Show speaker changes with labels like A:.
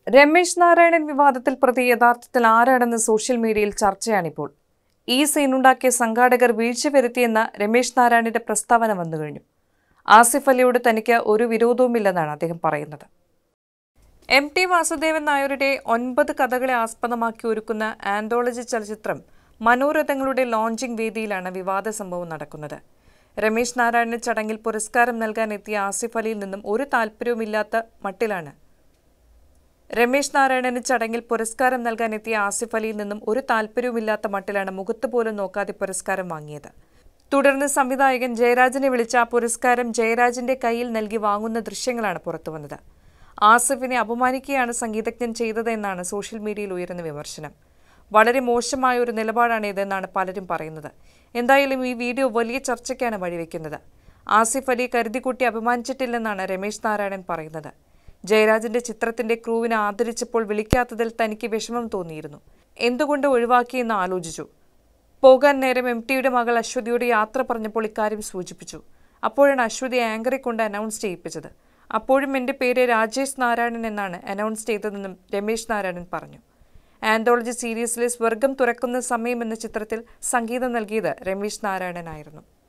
A: രമേശ് നാരായണൻ വിവാദത്തിൽ പ്രതി യഥാർത്ഥത്തിൽ ആരാണെന്ന് സോഷ്യൽ മീഡിയയിൽ ചർച്ചയാണിപ്പോൾ. ഈ സീനുണ്ടാക്കിയ സംഘാടകർ വീഴ്ച വരുത്തിയെന്ന രമേശ് നാരായണന്റെ പ്രസ്താവന വന്നുകഴിഞ്ഞു. ആസിഫ് അലിയോട് തനിക്ക് ഒരു വിരോധവുമില്ലെന്നാണ് അദ്ദേഹം പറയുന്നത്. MT വാസുദേവൻ നായരുടെ 9 കഥകളെ ആസ്പദമാക്കി ഒരുക്കുന്ന ആന്തോളജി ചലച്ചിത്രം മനോരഥങ്ങളുടെ ലോഞ്ചിംഗ് വേദിയിലാണ് വിവാദ സംഭവം നടക്കുന്നത്. രമേശ് നാരായണന് ചടങ്ങിൽ പുരസ്കാരം നൽകാനെത്തിയ ആസിഫ് അലിയിൽ നിന്നും ഒരു താല്പര്യവുമില്ലാത്ത മട്ടിലാണ് മുഖത്ത് പോലും നോക്കാതെ പുരസ്കാരം വാങ്ങിയത്. തുടർന്ന് സംവിധായകൻ ജയരാജനെ വിളിച്ച ആ പുരസ്കാരം ജയരാജന്റെ കയ്യിൽ നൽകി വാങ്ങുന്ന ദൃശ്യങ്ങളാണ് പുറത്തുവന്നത്. ആസിഫിനെ അപമാനിക്കുകയാണ് സംഗീതജ്ഞൻ ചെയ്തതെന്നാണ് സോഷ്യൽ മീഡിയയിൽ ഉയരുന്ന വിമർശനം. വളരെ മോശമായ ഒരു നിലപാടാണ് ഇതെന്നാണ് പലരും പറയുന്നത്. എന്തായാലും ഈ വീഡിയോ വലിയ ചർച്ചയ്ക്കാണ് വഴിവെക്കുന്നത്. ആസിഫ് അലി കരുതിക്കുട്ടി അപമാനിച്ചിട്ടില്ലെന്നാണ് രമേശ് നാരായണൻ പറയുന്നത്. ജയരാജന്റെ ചിത്രത്തിന്റെ ക്രൂവിനെ ആദരിച്ചപ്പോൾ വിളിക്കാത്തതിൽ തനിക്ക് വിഷമം തോന്നിയിരുന്നു. എന്തുകൊണ്ട് ഒഴിവാക്കിയെന്ന് ആലോചിച്ചു. പോകാൻ നേരം MTയുടെ മകൾ അശ്വതിയോട് യാത്ര പറഞ്ഞപ്പോൾ ഇക്കാര്യം സൂചിപ്പിച്ചു. അപ്പോഴാണ് അശ്വതി ആങ്കറെ കൊണ്ട് അനൗൺസ് ചെയ്യിപ്പിച്ചത്. അപ്പോഴും എൻ്റെ പേര് രാജേഷ് നാരായണൻ എന്നാണ് അനൗൺസ് ചെയ്തതെന്നും രമേശ് നാരായണൻ പറഞ്ഞു. ആന്തോളജി സീരീസിലെ സ്വർഗം തുറക്കുന്ന സമയം എന്ന ചിത്രത്തിൽ സംഗീതം നൽകിയത് രമേശ് നാരായണനായിരുന്നു.